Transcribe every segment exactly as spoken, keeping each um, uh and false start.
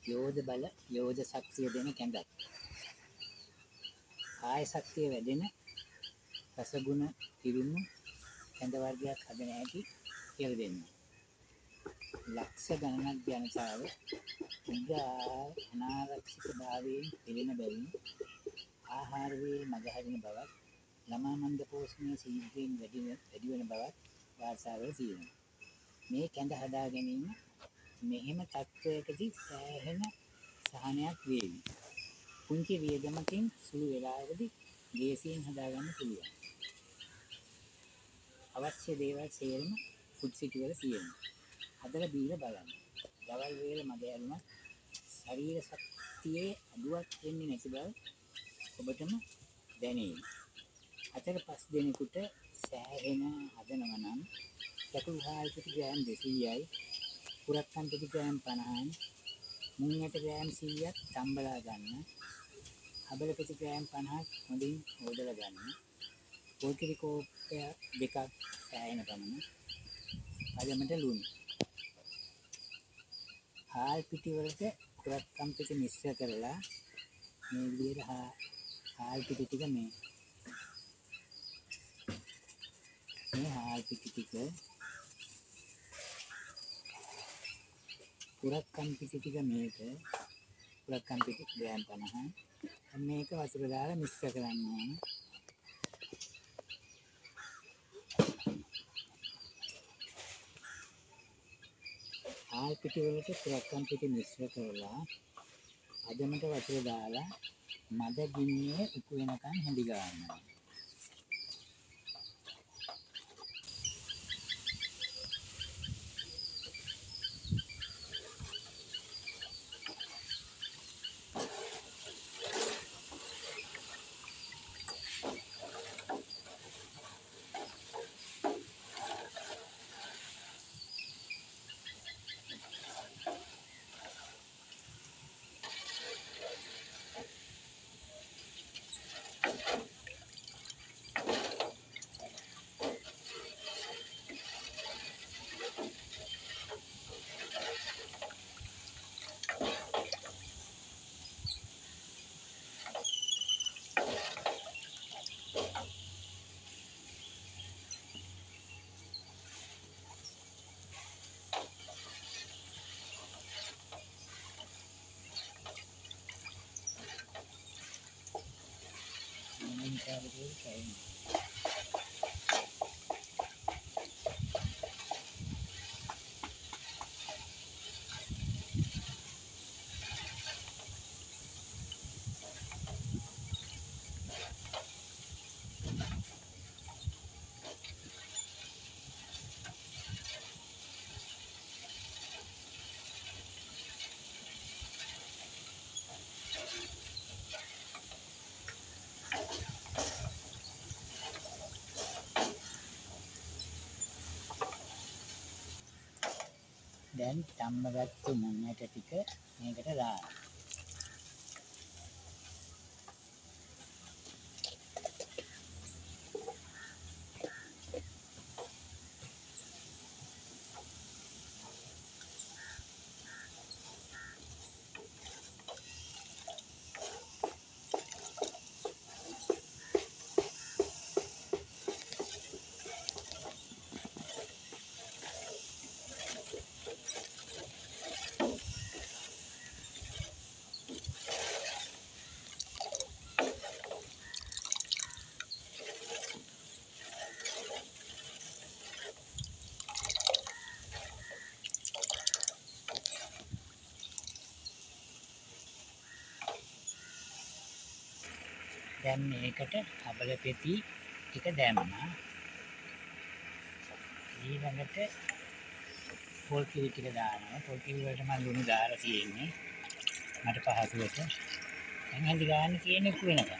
යෝධ බල යෝධ ශක්තිය දෙන කැඳක්. කාය ශක්තිය වැඩෙන රසගුණ පිරුණු කැඳ වර්ගයක් හදන හැටි කියලා දෙනවා. ලක්ෂ ගණනක් ජනතාව උග්‍ර අනාරක්ෂිත භාවයෙන් පිරෙන බැවින් ආහාර වේ මගහරින බවත් ළමා මන්ද පෝෂණය ශීඝ්‍රයෙන් වැඩි වැඩි වෙන බවත් වාර්තා වල තියෙනවා. මේ කැඳ හදා ගැනීම මෙහෙම තත්ත්වයකදී සෑහෙන සහනයක් වේවි. පුංචි වියදමකින් සුළු වේලාවකදී දේශයෙන් හදාගන්න පුළුවන්. අවශ්‍ය දේවල් සියල්ලම ෆුඩ් සිටි වල තියෙනවා. හදලා බීලා බලන්න. දවල් වේල මග ඇරුණත් ශරීර ශක්තියේ අඩුවක් වෙන්නේ නැති බව ඔබටම දැනේ. හතර පහ දිනකට සෑහෙන හදනවා නම් යකුළු හාල් පිටි ග්‍රෑම් දෙසීයයි පුරක්කන් පිටි ග්‍රෑම් පනහයි මුං ඇට ග්‍රෑම් සීයක් තම්බලා ගන්න. හබල පිටි ග්‍රෑම් පනහක් හොඳින් හොදලා ගන්න. පොල් කිරි කෝප්පය දෙකක් සෑහෙන පමණ. පළමට ලුණු. හාල් පිටි වලට පුරක්කන් පිටි මිශ්‍ර කරලා මේ විදිහට හාල් පිටි ටික මේ මේ හාල් පිටි ටික පුරක්කන් පිටි ටික මේක පුරක්කන් පිටි ග්‍රෑම් පනහ මේක වතුර දාලා මිශ්‍ර කරන්න ඕන. හාල් පිටි වලට පුරක්කන් පිටි මිශ්‍ර කරලා අදමට වතුර දාලා මද ගින්නේ උකු වෙනකන් හැඳි ගන්නවා. දැන් තම්බගත්තු මුං ඇට ටික මේකට දාන්න. දැන් මේකට හබල පෙති ටික දැම්මා. ඊළඟට පොල් කිරි ටික දානවා. පොල් කිරි වලට මම ලුණු දාලා තියෙන්නේ. මට පහසුවට. දැන් හැඳි ගන්න තියෙන්නේ උකු වෙනකන්.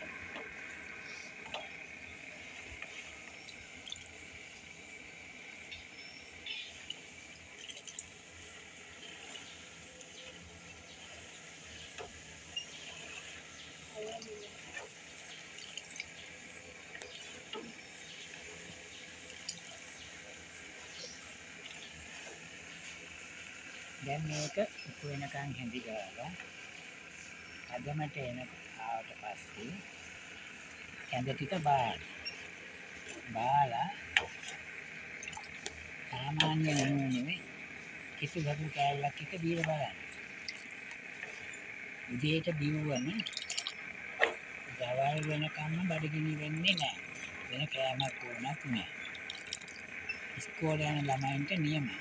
දැන් මේක උපු වෙනකන් හැඳි ගාලා අදමට එන ආවට පස්සේ කැඳ ටික බාලා බාලා සාමාන්‍ය නෙමෙයි කිසි බඩු කෑල්ලක් එක බීලා බලන්න. උදේට බිව්වම දවල් වෙනකම්ම බඩගිනි වෙන්නේ නැහැ. වෙන කෑමක් ඕනක් නැහැ. ඉස්කෝලේ යන ළමයින්ට නියමයි.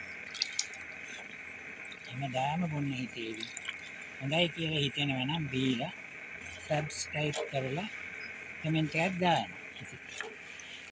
හැමදාම බොන්න හිතේවි. හොඳයි කියලා හිතෙනවා නම් බීලා සබ්ස්ක්‍රයිබ් කරලා කමෙන්ට් එකක් දාන්න.